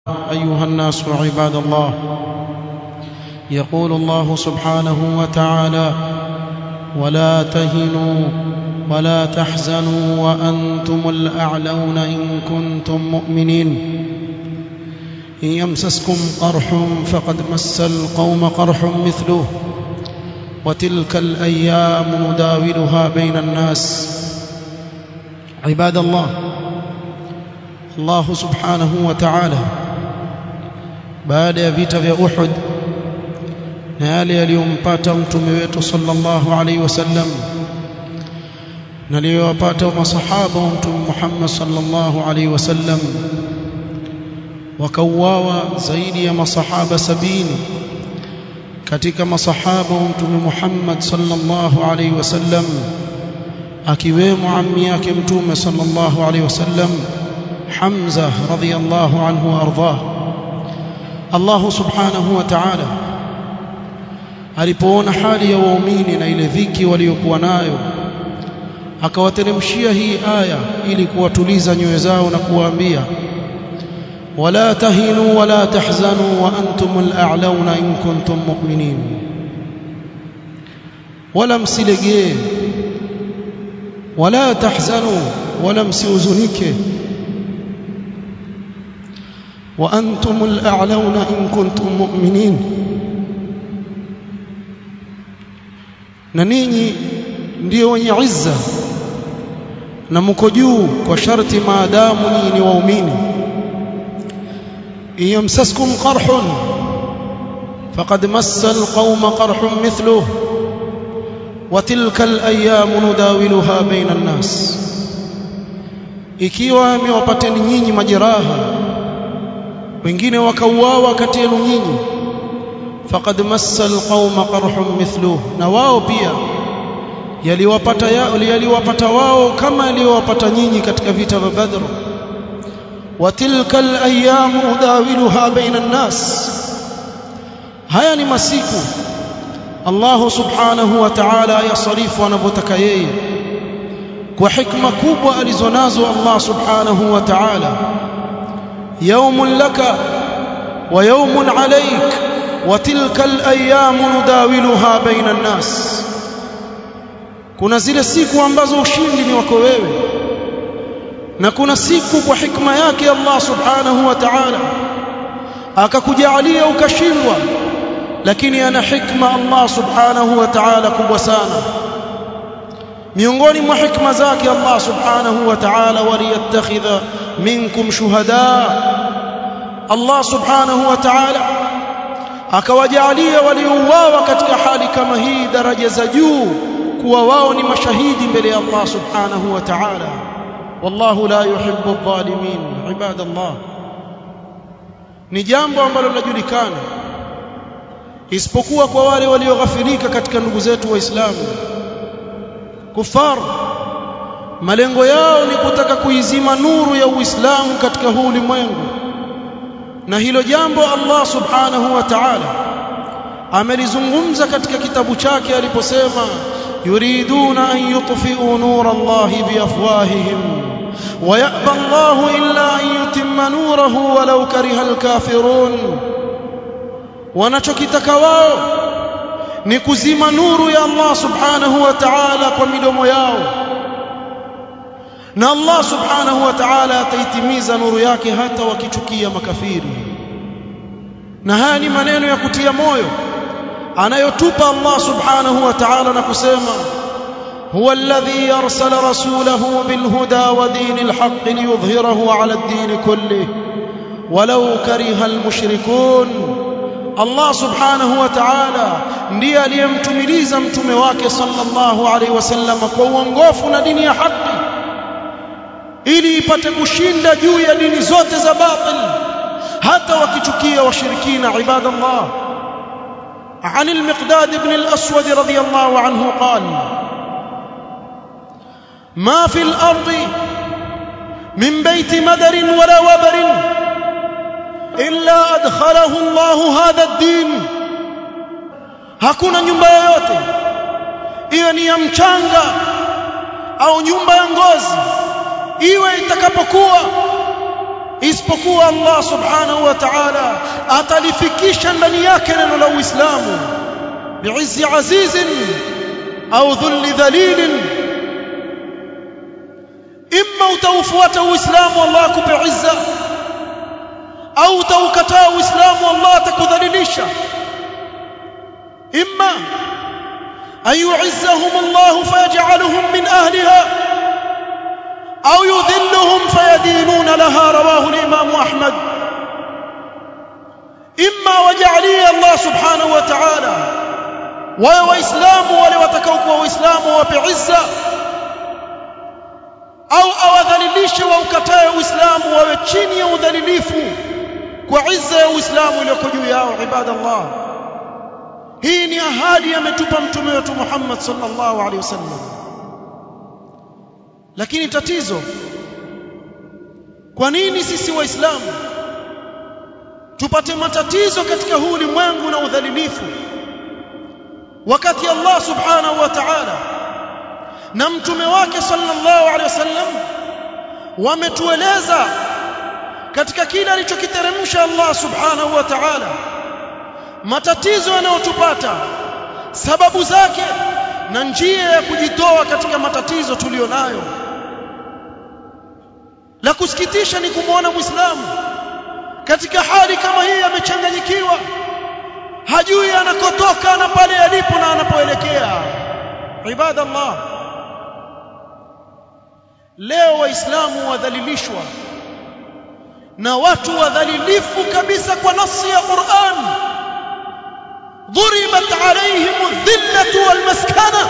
أيها الناس عباد الله، يقول الله سبحانه وتعالى: ولا تهنوا ولا تحزنوا وأنتم الأعلون إن كنتم مؤمنين. إن يمسسكم قرح فقد مس القوم قرح مثله وتلك الأيام نداولها بين الناس. عباد الله، الله سبحانه وتعالى baada ya vita vya Uhud na yale yaliyompata mtume wetu sallallahu alaihi wasallam na aliyowapata masahaba wa mtume Muhammad sallallahu alaihi wasallam, wakauawa zaidi ya masahaba 70 katika masahaba wa mtume Muhammad sallallahu alaihi wasallam, akiwemo ammi yake mtume sallallahu alaihi wasallam Hamza radhiyallahu anhu wa ardhah. Allah subhanahu wa ta'ala alipoona hali ya waumini na ile dhiki waliokuwa nayo, akawateremshia hii aya ili kuwatuliza nyoyo zao na kuwaambia: wala tahinu wala tahzanu wa antumul a'launa in kuntum mu'minin. Wala msilegee, wala tahzanu, wala msihuzunike, wa antumul a'launa in kuntum mu'minin, na ninyi ndio wenye izza na mko juu kwa sharti maadamu nyinyi ni waumini. yamsaskum qarhun faqad massa alqawma qarhun mithluhu wa tilka alayamu nudawiluha baina an-nas. Ikiwa amewapateni nyinyi majeraha, wengine wakauawa kati yenu nyinyi, faqad massa alqawma qarhun mithluhu, na wao pia yaliwapata wao kama yaliwapata nyinyi katika vita vya Badr. wa tilka alayamu udawiluha baina an-nas. Haya ni masiku Allah subhanahu wa ta'ala yasarifu anavyotaka yeye kwa hikma kubwa alizonazo Allah subhanahu wa ta'ala. yawmun laka wa yawmun alayk wa tilka alayamu nudawiluha baina an-nas. Kuna zile siku ambazo ushindi ni wako wewe, na kuna siku kwa hikma yake Allah subhanahu wa ta'ala akakujalia ukashindwa, lakini ana hikma Allah subhanahu wa ta'ala kubwa sana. Miongoni mwa hikma zake Allah subhanahu wa ta'ala, waliyattakhidha minkum shuhada, Allah subhanahu wa ta'ala akawajalia waliouawa katika hali kama hii daraja za juu kuwa wao ni mashahidi mbele ya Allah subhanahu wa ta'ala. wallahu la yuhibbu adh-dhalimin. Ibadallah, ni jambo ambalo linajulikana isipokuwa kwa wale walioghafilika katika ndugu zetu waislamu. Kufar malengo yao ni kutaka kuizima nuru ya Uislamu katika huu ulimwengu, na hilo jambo Allah subhanahu wa ta'ala amelizungumza katika kitabu chake aliposema: yuriduna an yutfi'u nura Allahi biafwahihim wa ya'ba Allahu illa an yutimma nurahu walau kariha al-kafirun. Wanachokitaka wao ni kuzima nuru ya Allah subhanahu wa ta'ala kwa midomo yao, na Allah subhanahu wa ta'ala ataitimiza nuru yake hata wakichukia makafiri. Na haya ni maneno ya kutia moyo anayotupa Allah subhanahu wa ta'ala na kusema: huwa alladhi arsala rasulahu bilhuda wa dinil haqqi liyudhhirahu ala ad-din kullihi walau kariha al-mushrikun. Allah subhanahu wa ta'ala ndiye aliyemtumiliza mtume wake sallallahu alaihi wasallam kwa uongofu na dini ya haki, ili ipate kushinda juu ya dini zote za batil, hata wakichukia washirikina. Ibadallah, عن المقداد بن الأسود رضي الله عنه قال: ما في الأرض من بيت مدر ولا وبر إلا أدخله الله هذا الدين. hakuna nyumba yoyote, iwe ni ya mchanga au nyumba ya ngozi, iwe itakapokuwa isipokuwa Allah subhanahu wa ta'ala atalifikisha ndani yake neno la Uislamu bi'izzi azizin au dhulli dhalilin. Imma utaufuata Uislamu Allah akupe izza, au utaukataa Uislamu Allah atakudhalilisha. Imma an yu'izzahum Allah fayaj'aluhum min ahliha au yudhilluhum fayadinuna laha, rawahu al-Imam Ahmad. Imma waj'alia Allah subhanahu wa ta'ala wa waislamu wale watakaokuwa waislamu wape izza, au awadhalilishe wa ukatae Uislamu wawe chini ya udhalilifu kwa izza ya Uislamu iliyoko juu yao. Ibadallah, hii ni ahadi ametupa mtume wetu Muhammad sallallahu alaihi wasallam. Lakini tatizo, kwa nini sisi waislamu tupate matatizo katika huu ulimwengu na udhalilifu, wakati Allah subhanahu wa ta'ala na mtume wake sallallahu alaihi wasallam wametueleza katika kila alichokiteremsha Allah subhanahu wa ta'ala matatizo yanayotupata, sababu zake na njia ya kujitoa katika matatizo tulionayo. La kusikitisha ni kumwona Muislamu katika hali kama hii amechanganyikiwa, hajui anakotoka na pale alipo na anapoelekea. Ibadallah, leo waislamu wadhalilishwa na watu wadhalilifu kabisa kwa nasi ya Qur'an. ضربت عليهم الذلة والمسكنة.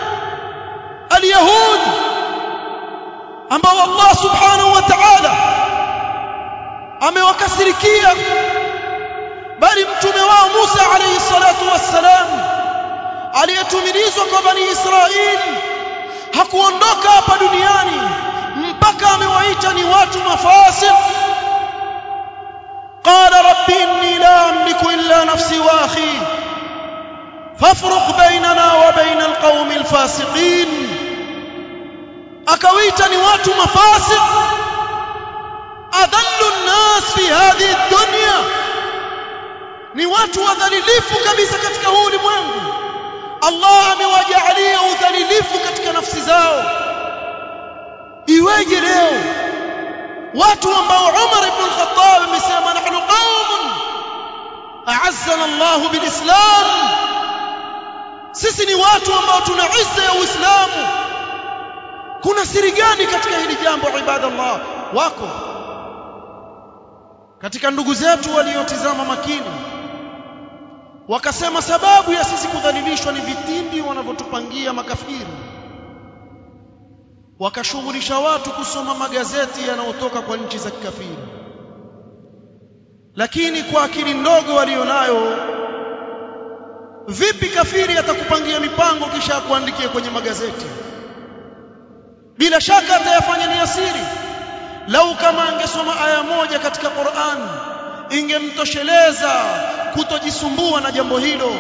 اليهود ambao Allah subhanahu wa ta'ala amewakasirikia, bali mtume wao Musa alayhi salatu wassalam aliyetumilizwa kwa Bani Israili hakuondoka hapa duniani mpaka amewaita ni watu mafasik. qala rabbi inni la amliku illa nafsi wa akhi fafruq bainana wa baina alqawmi alfasiqin. akawaita ni watu mafasik, adallu an-nas fi hadhihi ad-dunya, ni watu wadhalilifu kabisa katika huu ulimwengu. Allah amewajalia udhalilifu katika nafsi zao. Iweje leo watu ambao Umar ibn al-Khattab amesema nahnu qaumun a'azzana Allah bil-Islam, sisi ni watu ambao tuna izza ya Uislamu. Kuna siri gani katika hili jambo? Ibadallah, wako katika ndugu zetu waliotizama makini wakasema sababu ya sisi kudhalilishwa ni vitimbi wanavyotupangia makafiri. Wakashughulisha watu kusoma magazeti yanayotoka kwa nchi za kikafiri, lakini kwa akili ndogo walionayo, vipi kafiri atakupangia mipango kisha akuandikie kwenye magazeti? Bila shaka atayafanya ni asiri. Lau kama angesoma aya moja katika Qur'an ingemtosheleza kutojisumbua na jambo hilo.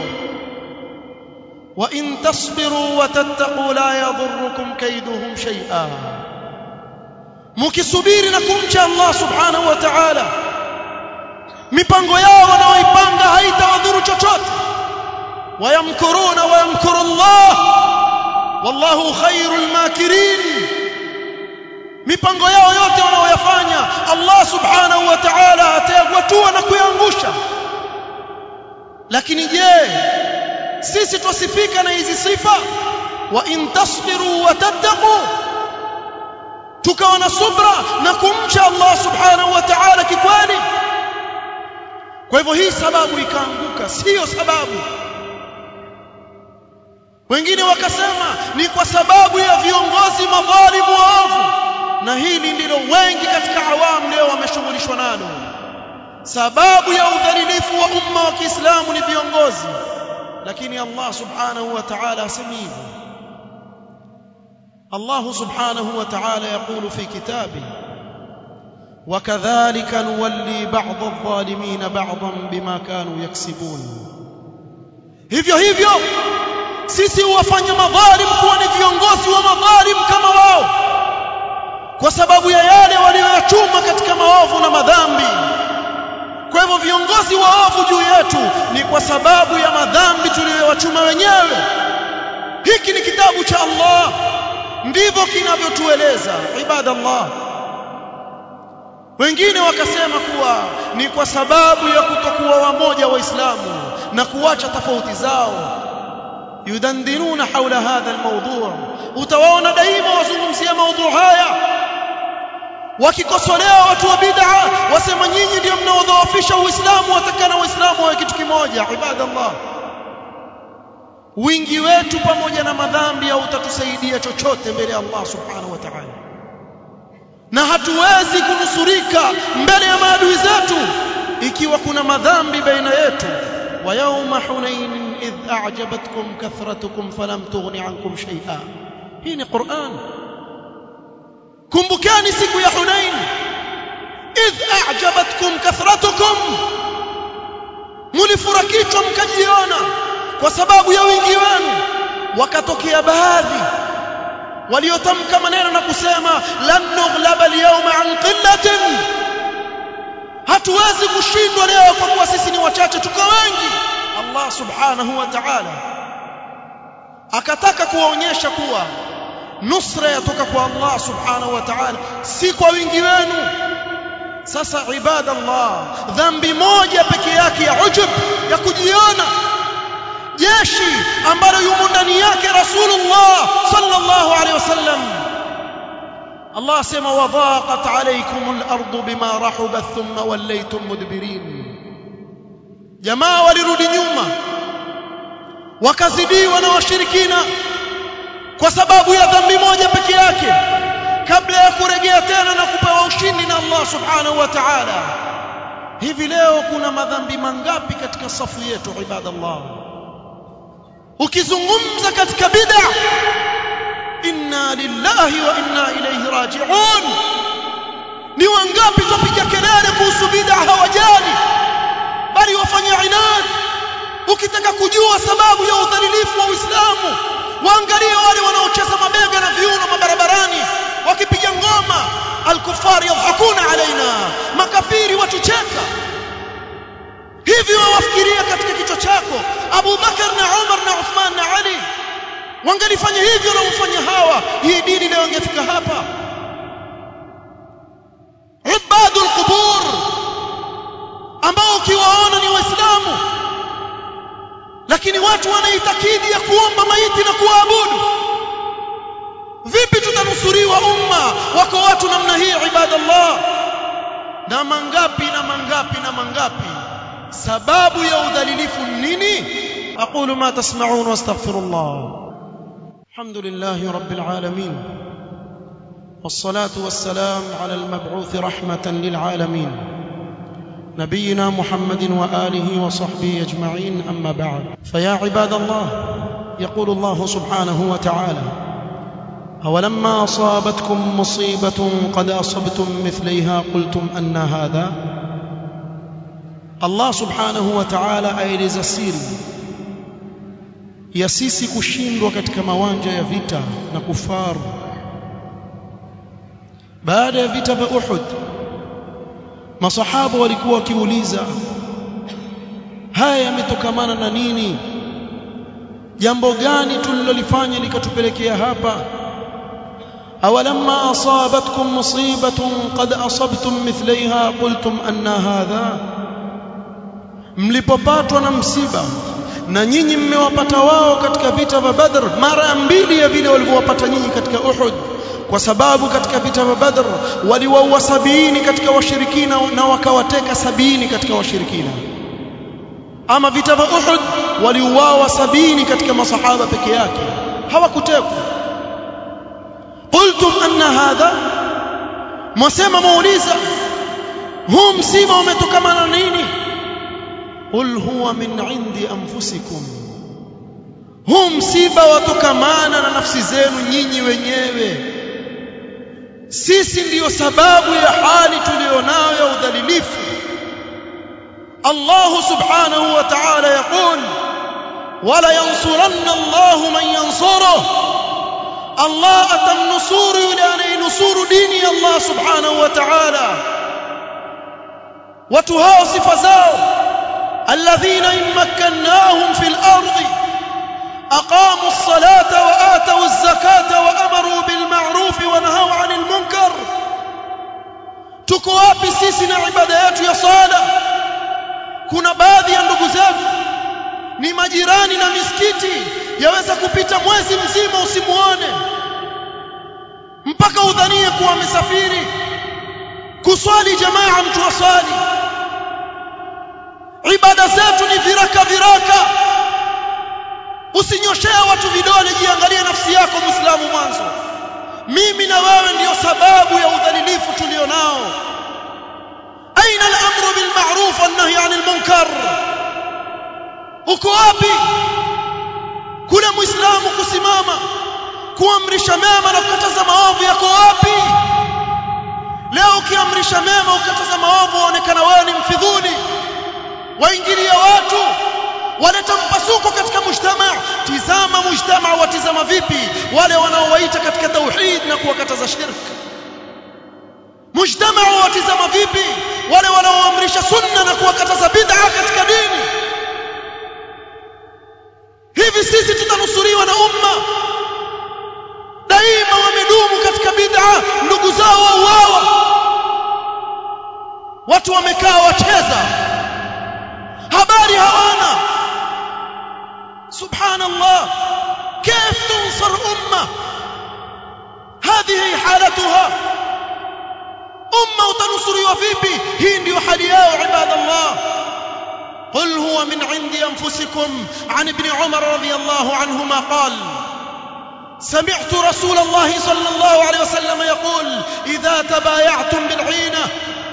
wa in tasbiru wa tattaqu la yadhurrukum kaiduhum shay'a, mukisubiri na kumcha Allah subhanahu wa ta'ala, mipango yao wanaoipanga haitawadhuru chochote. wayamkuruna wa yamkuru Allah wallahu khairul makirin. mipango yao yote wanaoyafanya Allah subhanahu wa ta'ala atayagwatua na kuyaangusha. Lakini je, sisi tusifika na hizi sifa? wa in tasbiru wa tattaqu, tukawa na subra na kumcha Allah subhanahu wa ta'ala kikweli. Kwa hivyo hii sababu ikaanguka, sio sababu. Wengine wakasema ni kwa sababu ya viongozi madhalimu waovu, na hili ndilo wengi katika awamu leo wameshughulishwa nalo. Sababu ya udhalilifu wa umma wa Kiislamu ni viongozi, lakini Allah subhanahu wa ta'ala asema hivyo. Allah subhanahu wa ta'ala yaqulu fi kitabi وكذلك نولي بعض الظالمين بعضا بما كانوا يكسبون. hivyo hivyo sisi huwafanya madhalim kuwa ni viongozi wa madhalim kama wao, kwa sababu ya yale walioyachuma katika maovu na madhambi. Kwa hivyo viongozi waovu juu yetu ni kwa sababu ya madhambi tuliyoyachuma wenyewe. Hiki ni kitabu cha Allah, ndivyo kinavyotueleza. Ibadallah, wengine wakasema kuwa ni kwa sababu ya kutokuwa wamoja waislamu na kuacha tofauti zao. Yudandinuna haula hadha almawdu', utawaona daima wazungumzia mada haya, wakikosolea watu wa bid'a, wasema nyinyi ndio mnaodhoofisha Uislamu, watakana Waislamu wawe kitu kimoja. Ibadallah, wingi wetu pamoja na madhambi hautatusaidia chochote mbele ya Allah subhanahu wa ta'ala, na hatuwezi kunusurika mbele ya maadui zetu ikiwa kuna madhambi baina yetu. Wa yawma hunain idh a'jabatkum kathratukum falam tughni ankum shay'a. Hii ni Qur'an. Kumbukeni siku ya Hunain, idh a'jabatkum kathratukum, mulifurakitwa mkajiona kwa sababu ya wingi wenu. Wakatokea baadhi waliotamka maneno na kusema lan nughlaba al-yawma an qillatin, hatuwezi kushindwa leo kwa kuwa sisi ni wachache, tuko wengi. Allah subhanahu wa ta'ala akataka kuwaonyesha kuwa nusra yatoka kwa Allah subhanahu wa ta'ala, si kwa wingi wenu. Sasa ibadallah, dhambi moja peke yake ya ujub, ya kujiona, jeshi ambalo yumo ndani yake Rasulullah sallallahu alaihi wasallam. Allah asema wadhaqat alaykumul ardu bima rahubat thumma wallaytum mudbirin. Jamaa walirudi nyuma, wakazidiwa na washirikina kwa sababu ya dhambi moja peke yake, kabla ya kurejea tena na kupewa ushindi na Allah subhanahu wa ta'ala. Hivi leo kuna madhambi mangapi katika safu yetu ibadallah? Ukizungumza katika bid'a, inna lillahi wa inna ilayhi raji'un, ni wangapi tupiga kelele kuhusu bid'a hawajali, bali wafanya inad. Ukitaka kujua sababu ya udhalilifu wa Uislamu, waangalie wale wanaocheza mabega na viuno mabarabarani wakipiga ngoma. Al-kuffar yadhakuna alaina, makafiri watucheka. Hivi wafikiria katika kichwa chako Abu Bakar na Umar na Uthman na Ali wangalifanya hivyo na ufanya hawa, hii dini leo ingefika hapa? Ibadul qubur ambao ukiwaona ni Waislamu, lakini watu wanaitakidi ya kuomba maiti na kuabudu. Vipi tutanusuriwa umma? Wako watu namna hii ibadallah, na mangapi na mangapi na mangapi. Sababu ya udhalilifu nini? aqulu ma tasma'un wastaghfirullah. Alhamdulillahi rabbil alamin, wassalatu wassalamu ala al-mab'uth rahmatan lil alamin, نبينا محمد وآله وصحبه أجمعين. أما بعد، فيا عباد الله، يقول الله سبحانه وتعالى أولما أصابتكم مصيبة قد أصبتم مثليها قلتم أن هذا. Allah subhanahu wa ta'ala aeleza siri ya sisi kushindwa katika mawanja ya vita na kufaru. Baada ya vita vya Uhud, masahaba walikuwa wakiuliza, haya yametokamana na nini? Jambo gani tulilolifanya likatupelekea hapa? awalamma asabatkum musibatun qad asabtum mithlaiha qultum anna hadha, mlipopatwa na msiba na nyinyi mmewapata wao katika vita vya Badr mara mbili ya vile walivyowapata nyinyi katika Uhud, kwa sababu katika vita vya Badr waliwaua 70 katika washirikina na wakawateka 70 katika washirikina. Ama vita vya Uhud waliuawa 70 katika masahaba peke yake, hawakutekwa. Qultum anna hadha, mwasema muuliza huu msiba umetokana na nini? Qul huwa min indi anfusikum, huu msiba watokamana na nafsi zenu nyinyi wenyewe. Sisi ndiyo sababu ya hali tulionayo ya udhalilifu. Allah subhanahu wa ta'ala yaqul wala yansuranna Allahu man yansuruh, Allah atamnusuru yule anayenusuru dini ya Allah subhanahu wa ta'ala. Watu hao sifa zao, alladhina in makkannahum fil ardi aqamu as-salata wa atu az-zakata wa amaru bil ma'ruf wa nahaw 'anil munkar. Tuko wapi sisi na ibada yetu ya sala? Kuna baadhi ya ndugu zetu ni majirani na misikiti, yaweza kupita mwezi mzima usimuone, mpaka udhanie kuwa amesafiri. Kuswali jamaa mtu aswali, ibada zetu ni viraka. Usinyoshea watu vidole, jiangalie nafsi yako Muislamu mwanzo. Mimi na wewe ndio sababu ya udhalilifu tulionao. Aina al-amru bil ma'ruf wan nahy 'anil munkar? Uko wapi kule Muislamu kusimama kuamrisha mema na kukataza maovu? Yako wapi? Leo ukiamrisha mema ukataza maovu uonekana wewe ni mfidhuli, waingilia watu, waleta mpasuko katika mujtamaa. Tizama mujtamaa watizama vipi wale wanaowaita katika tauhid na kuwakataza shirk. Mujtamaa watizama vipi wale wanaoamrisha sunna na kuwakataza bid'a katika dini. Hivi sisi tutanusuriwa na umma? Daima wamedumu katika bid'a, ndugu zao wauawa, watu wamekaa wacheza, habari hawana. Subhanallah, كيف تنصر أمة هذه حالتها؟ أمة وتنصروا vipi? hii ndio hali yao ibadallah. قل هو من عند أنفسكم عن ابن عمر رضي الله عنهما قال سمعت رسول الله صلى الله عليه وسلم يقول إذا تبايعتم بالعينة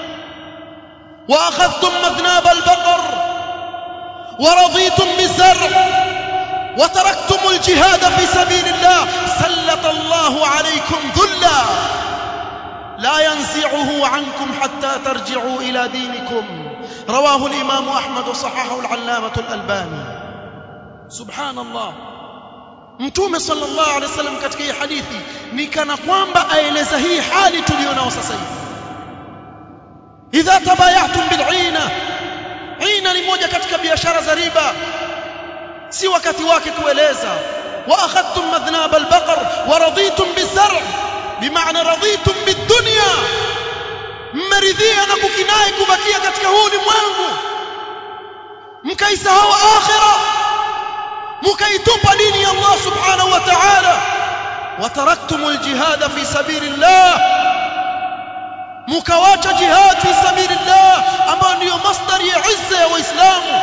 وأخذتم مذناب البقر ورضيتم بالزرع وتركتم الجهاد في سبيل الله سلط الله عليكم ذلا لا ينزعه عنكم حتى ترجعوا إلى دينكم. رواه الإمام أحمد وصححه العلامة الألباني. سبحان الله. Mtume sallallahu alaihi wasallam katika hii hadithi ni kana kwamba aeleza hii hali tulionao sasa hivi. Idha tabayatum bil'ina, ina ni moja katika biashara za riba, si wakati wake kueleza. Wa akhadtum madhnab al-baqar wa raditum biz-zar', bimaana raditum bid-dunya, mmeridhia na kukinai kubakia katika huu ulimwengu, mkaisahau akhirah, mkaitupa dini ya Allah subhanahu wa ta'ala. Wa taraktumul jihad fi sabilillah, mkawacha jihad fi sabilillah ambao ndio masdari ya izza ya Waislamu.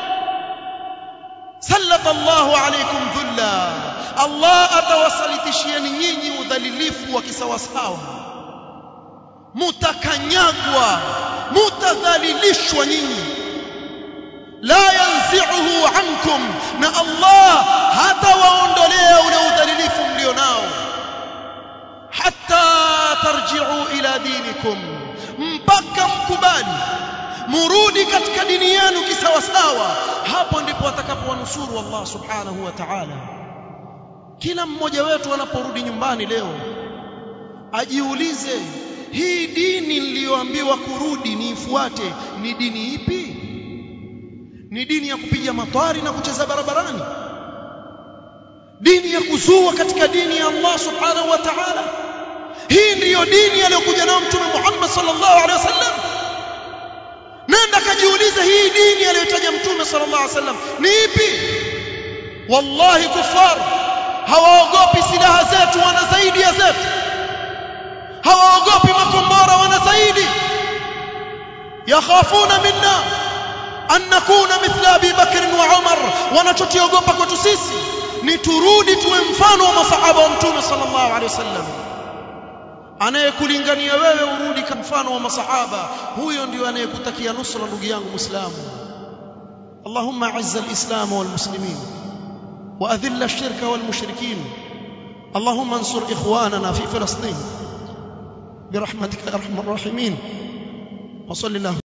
Sallata Allahu alaykum dhulla, Allah atawasalitishieni nyinyi udhalilifu wa kisawasawa, mutakanyagwa, mutadhalilishwa nyinyi. La yanzi'uhu ankum, na Allah hatawaondolea ule udhalilifu mlionao, hatta tarji'u ila dinikum, mpaka mkubali murudi katika dini yenu kisawasawa. Hapo ndipo atakapowanusuru Allah subhanahu wa ta'ala. Kila mmoja wetu anaporudi nyumbani leo ajiulize, hii dini niliyoambiwa kurudi niifuate ni dini ipi? Ni dini ya kupiga matwari na kucheza barabarani? Dini ya kuzua katika dini ya Allah subhanahu wa ta'ala? Hii ndiyo dini aliyokuja nayo Mtume Muhammad sallallahu alaihi wasallam? Nenda kajiulize, hii dini aliyotaja Mtume sallallahu alaihi wasallam ni ipi? Wallahi kufar hawaogopi silaha zetu, wana zaidi ya zetu. Hawaogopi makombora, wana zaidi. Yakhafuna minna an nakuna mithla Abi Bakr wa Umar, wanachotiogopa kwetu sisi ni turudi tuwe mfano wa masahaba wa Mtume sallallahu alaihi wasallam. Anayekulingania wewe urudi kama mfano wa masahaba, huyo ndio anayekutakia nusra ndugu yangu Muislamu. Allahumma azza al-islam wal muslimin wa adhill ash-shirka wal mushrikin. Allahumma ansur ikhwanana fi Filastin برحمتك يا ارحم الراحمين. وصلى الله